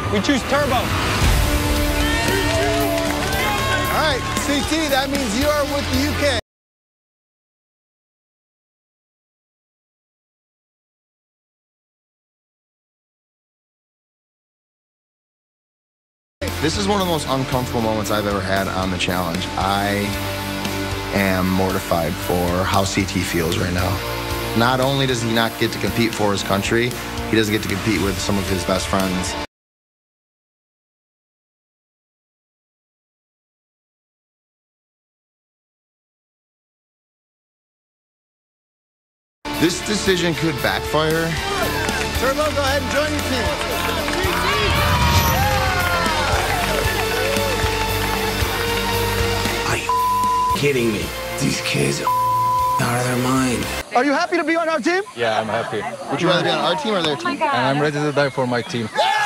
We choose Turbo. All right, CT, that means you are with the UK. This is one of the most uncomfortable moments I've ever had on the challenge. I am mortified for how CT feels right now. Not only does he not get to compete for his country, he doesn't get to compete with some of his best friends. This decision could backfire. Turbo, go ahead and join your team. Are you kidding me? These kids are out of their mind. Are you happy to be on our team? Yeah, I'm happy. Would you rather be on our team or their team? And I'm ready to die for my team. Yeah!